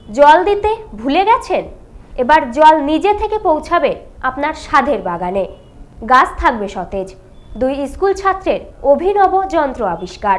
জল দিতে ভুলে গেছেন? এবার জল নিজে থেকে পৌঁছাবে আপনার স্বাদের বাগানে। গাছ থাকবে সতেজ। দুই স্কুল ছাত্রের অভিনব যন্ত্র আবিষ্কার।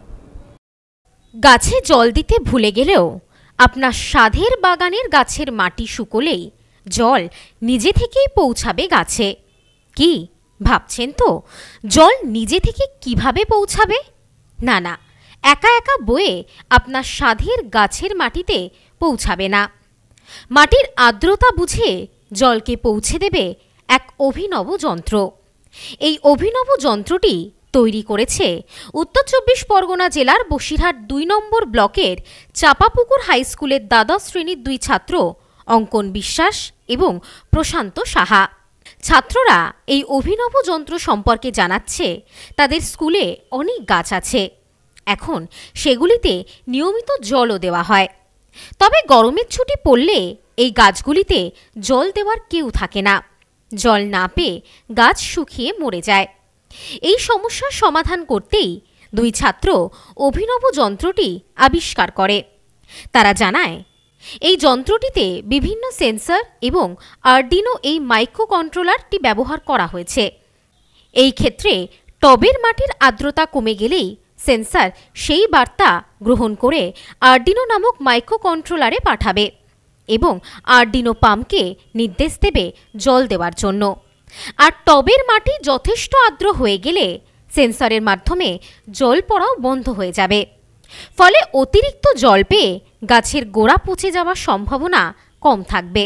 গাছে জল দিতে ভুলে গেলেও আপনার স্বাদের বাগানের গাছের মাটি শুকোলেই জল নিজে থেকেই পৌঁছাবে গাছে। কি ভাবছেন তো, জল নিজে থেকে কিভাবে পৌঁছাবে? না না, একা একা বয়ে আপনার স্বাদের গাছের মাটিতে পৌঁছাবে না। মাটির আর্দ্রতা বুঝে জলকে পৌঁছে দেবে এক অভিনব যন্ত্র। এই অভিনব যন্ত্রটি তৈরি করেছে উত্তর ২৪ পরগনা জেলার বসিরহাট ২ নম্বর ব্লকের চাপাপুকুর হাই স্কুলের দ্বাদশ শ্রেণীর ২ ছাত্র অঙ্কন বিশ্বাস এবং প্রশান্ত সাহা। ছাত্ররা এই অভিনব যন্ত্র সম্পর্কে জানাচ্ছে তাদের স্কুলে অনেক গাছ আছে, এখন সেগুলিতে নিয়মিত জলও দেওয়া হয়। তবে গরমের ছুটি পড়লে এই গাছগুলিতে জল দেওয়ার কেউ থাকে না। জল না পেয়ে গাছ শুকিয়ে মরে যায়। এই সমস্যার সমাধান করতেই ২ ছাত্র অভিনব যন্ত্রটি আবিষ্কার করে। তারা জানায়, এই যন্ত্রটিতে বিভিন্ন সেন্সর এবং আর্ডিনো এই মাইক্রো কন্ট্রোলারটি ব্যবহার করা হয়েছে। এই ক্ষেত্রে টবের মাটির আর্দ্রতা কমে গেলেই সেন্সর সেই বার্তা গ্রহণ করে আর্ডিনো নামক মাইক্রো কন্ট্রোলারে পাঠাবে এবং আর্ডিনো পাম্পকে নির্দেশ দেবে জল দেওয়ার জন্য। আর টবের মাটি যথেষ্ট আর্দ্র হয়ে গেলে সেন্সরের মাধ্যমে জল পড়াও বন্ধ হয়ে যাবে। ফলে অতিরিক্ত জল পেয়ে গাছের গোড়া পচে যাওয়ার সম্ভাবনা কম থাকবে।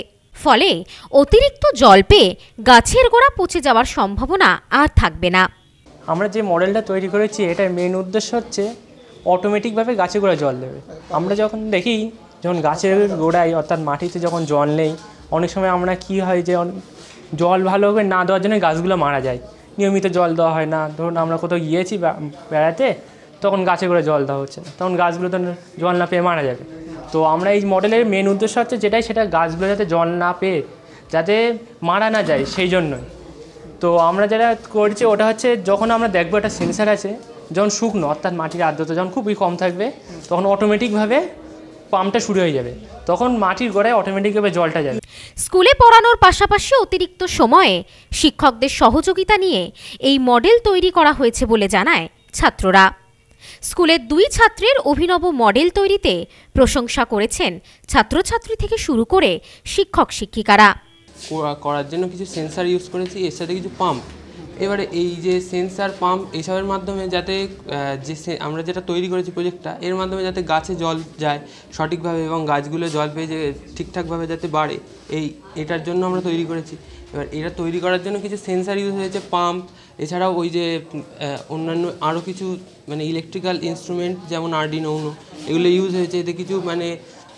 গাছের গোড়া পচে যাওয়ার সম্ভাবনা আর থাকবে না। আমরা যে মডেলটা তৈরি করেছি এটার মেন উদ্দেশ্য হচ্ছে অটোমেটিকভাবে গাছের গোড়ায় জল দেবে। আমরা যখন দেখি যখন গাছের গোড়ায় অর্থাৎ মাটিতে যখন জল নেই, অনেক সময় আমরা কি হয় যে জল ভালোভাবে না দেওয়ার জন্য গাছগুলো মারা যায়, নিয়মিত জল দেওয়া হয় না। ধরুন আমরা কোথাও গিয়েছি বেড়াতে, তখন গাছে গোড়ায় জল দেওয়া হচ্ছে না, তখন গাছগুলো তো জল না পেয়ে মারা যাবে। তো আমরা এই মডেলের মেন উদ্দেশ্য হচ্ছে সেটা গাছগুলো যাতে জল না পেয়ে যাতে মারা না যায়, সেই জন্যই। তো আমরা যেটা করছি ওটা হচ্ছে যখন আমরা দেখবো একটা সেন্সার আছে, যখন শুকনো অর্থাৎ মাটির আর্দ্রতা যখন খুবই কম থাকবে তখন অটোমেটিকভাবে পাম্পটা শুরু হয়ে যাবে, তখন মাটির গোড়ায় অটোমেটিকভাবে জলটা যাবে। স্কুলে পড়ানোর পাশাপাশি অতিরিক্ত সময়ে শিক্ষকদের সহযোগিতা নিয়ে এই মডেল তৈরি করা হয়েছে বলে জানায় ছাত্ররা। স্কুলের ২ ছাত্রের অভিনব মডেল তৈরিতে প্রশংসা করেছেন ছাত্রছাত্রী থেকে শুরু করে শিক্ষক শিক্ষিকারা। করার জন্য কিছু সেন্সার ইউজ করেছি, এর সাথে কিছু পাম্প। এবারে এই যে সেন্সার পাম্প এইসবের মাধ্যমে যাতে আমরা যেটা তৈরি করেছি প্রজেক্টটা, এর মাধ্যমে যাতে গাছে জল যায় সঠিকভাবে এবং গাছগুলো জল পেয়ে যে ঠিকঠাকভাবে যাতে বাড়ে, এটার জন্য আমরা তৈরি করেছি। এবার এটা তৈরি করার জন্য কিছু সেন্সার ইউজ হয়েছে, পাম্প, এছাড়াও ওই যে অন্যান্য আরও কিছু মানে ইলেকট্রিক্যাল ইনস্ট্রুমেন্ট যেমন আর্ডিনো উনো এগুলো ইউজ হয়েছে। এতে কিছু মানে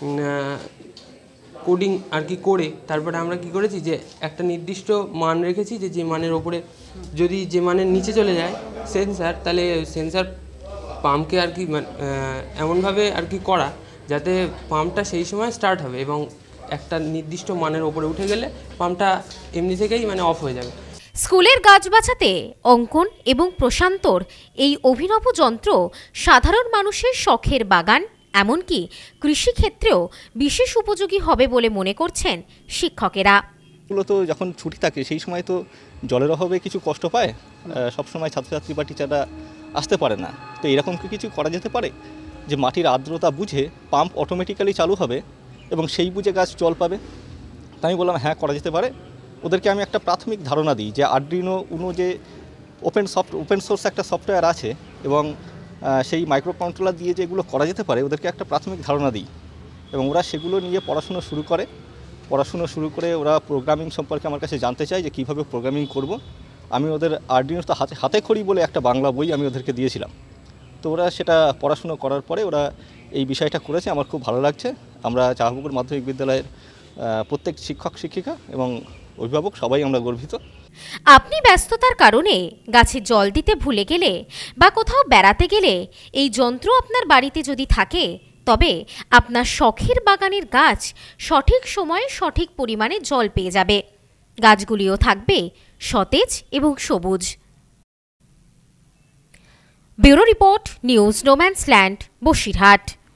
কোডিং আর কি করে তারপরে আমরা কি করেছি যে একটা নির্দিষ্ট মান রেখেছি, যে মানের ওপরে যদি যে মানের নিচে চলে যায় সেন্সার, তাহলে সেন্সার পাম্পকে আর কি এমনভাবে আর কি করা যাতে পাম্পটা সেই সময় স্টার্ট হবে এবং একটা নির্দিষ্ট মানের ওপরে উঠে গেলে পাম্পটা এমনি থেকেই মানে অফ হয়ে যাবে। স্কুলের গাছ বাঁচাতে অঙ্কন এবং প্রশান্তর এই অভিনব যন্ত্র সাধারণ মানুষের শখের বাগান এমনকি কৃষিক্ষেত্রেও বিশেষ উপযোগী হবে বলে মনে করছেন শিক্ষকেরা। মূলত যখন ছুটি থাকে সেই সময় তো জলের অভাবে কিছু কষ্ট পায়, সবসময় ছাত্রছাত্রী বা টিচাররা আসতে পারে না। তো এরকম কি কিছু করা যেতে পারে যে মাটির আর্দ্রতা বুঝে পাম্প অটোমেটিক্যালি চালু হবে এবং সেই বুঝে গাছ জল পাবে? তাই আমি বললাম হ্যাঁ, করা যেতে পারে। ওদেরকে আমি একটা প্রাথমিক ধারণা দিই যে আর্ডিনো উনো যে ওপেন সোর্স একটা সফটওয়্যার আছে এবং সেই মাইক্রো কন্ট্রোলার দিয়ে যেগুলো করা যেতে পারে ওদেরকে একটা প্রাথমিক ধারণা দিই এবং ওরা সেগুলো নিয়ে পড়াশুনো শুরু করে ওরা প্রোগ্রামিং সম্পর্কে আমার কাছে জানতে চায় যে কীভাবে প্রোগ্রামিং করব। আমি ওদের আর্ডিনো তো হাতে খড়ি বলে একটা বাংলা বই আমি ওদেরকে দিয়েছিলাম। তো ওরা সেটা পড়াশুনো করার পরে ওরা এই বিষয়টা করেছে, আমার খুব ভালো লাগছে। আমরা চাপাপুকুর মাধ্যমিক বিদ্যালয়ের প্রত্যেক শিক্ষক শিক্ষিকা এবং অভিভাবক সবাই আমরা গর্বিত। আপনি ব্যস্ততার কারণে গাছে জল দিতে ভুলে গেলে বা কোথাও বেড়াতে গেলে এই যন্ত্র আপনার বাড়িতে যদি থাকে, তবে আপনার শখের বাগানের গাছ সঠিক সময়ে সঠিক পরিমাণে জল পেয়ে যাবে। গাছগুলিও থাকবে সতেজ এবং সবুজ। Bureau report, news Nomansland, Basirhat.